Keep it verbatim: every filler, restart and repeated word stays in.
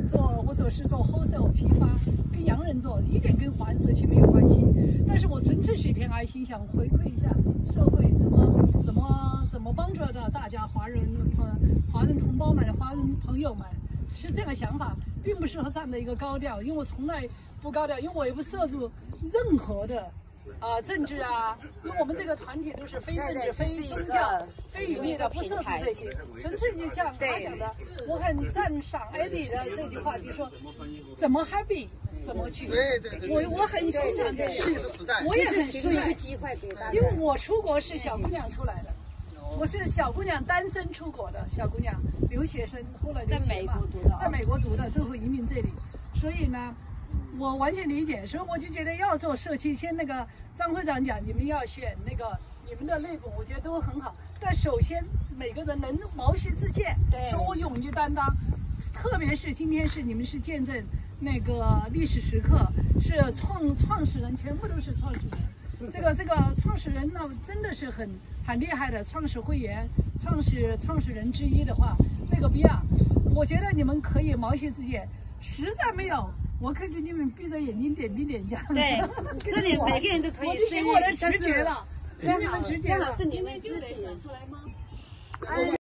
做我做是做 wholesale 批发，跟洋人做，一点跟华人社区没有关系。但是我纯粹是一片爱心，想回馈一下社会，怎么怎么怎么帮助到大家华人朋华人同胞们、华人朋友们，是这样的想法，并不是说站在一个高调，因为我从来不高调，因为我也不涉足任何的。 啊、呃，政治啊，因为我们这个团体都是非政治、非宗教、非盈利的，不涉足这些，纯粹就像他讲的，我很赞赏艾迪的这句话，就说怎么 happy 怎么去。 对对对， 我我很欣赏这个， 实实在， 我也很欣赏。 一个机会给大家， 因为我出国是小姑娘出来的，我是小姑娘单身出国的小姑娘，留学生，后来留学嘛，在美国读的，最后移民这里，所以呢。 我完全理解，所以我就觉得要做社区。先那个张会长讲，你们要选那个你们的内部，我觉得都很好。但首先每个人能毛遂自荐，说我勇于担当。特别是今天是你们是见证那个历史时刻，是创创始人，全部都是创始人。这个这个创始人呢，真的是很很厉害的创始会员、创始创始人之一的话，那个比亚，我觉得你们可以毛遂自荐。实在没有。 我可以给你们闭着眼睛点鼻点讲， 对，这里每个人都可以。 我就凭我的直觉了，凭你们直觉了。 是你们自己出来吗？